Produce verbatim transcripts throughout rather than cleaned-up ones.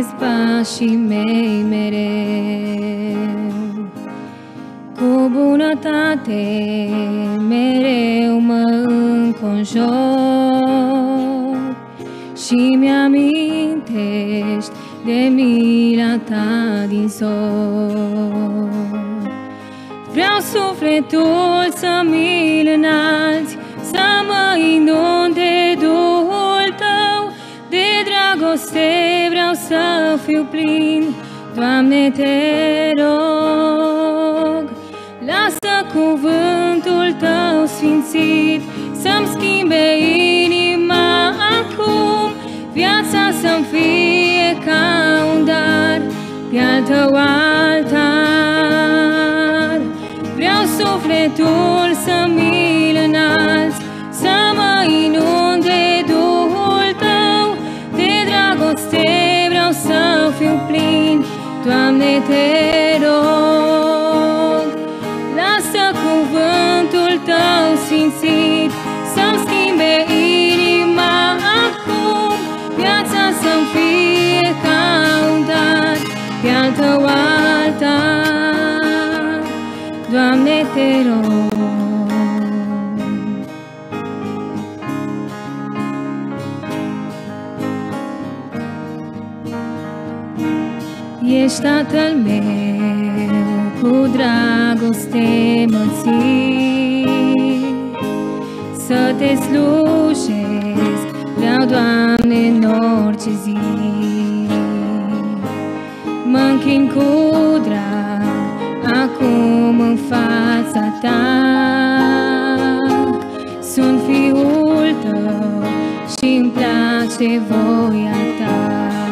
urmezi pașii mei mereu. Cu bunătate mereu mă înconjori și mi-amintești de mila ta din zor. Vreau sufletul să mi-l înalți, să mă inunde Duhul tău, de dragoste vreau să fiu plin. Doamne, te rog, lasă cuvântul tău sfințit să-mi schimbe inima acum, viața să-mi fie ca un dar pe al tău altar. Vreau sufletul să mi-l înalți, să mă inunde Duhul tău, de dragoste vreau să fiu plin. Doamne, te rog, lasă cuvântul tău sfințit să-mi schimbe inima acum, viața să-mi fie ca un dar pe al tău altar. Doamne, te rog. Ești Tatăl meu, cu dragoste mă ții, să te slujesc, vreau, Doamne, în orice zi. Mă închin cu drag acum în fața ta, sunt fiul tău și-mi place voia ta.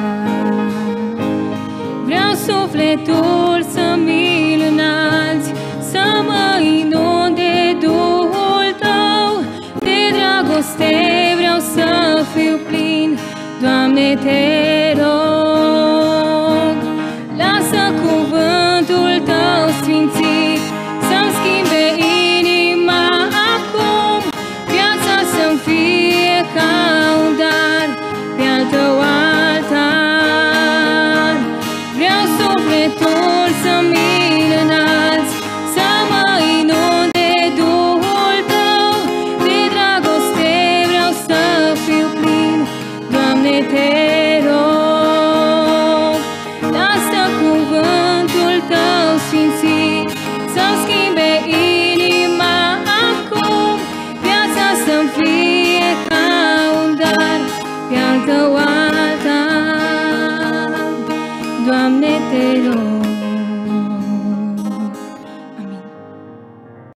Vreau sufletul să mi-l înalți, să mă inunde Duhul tău, de dragoste vreau să fiu plin. Doamne, te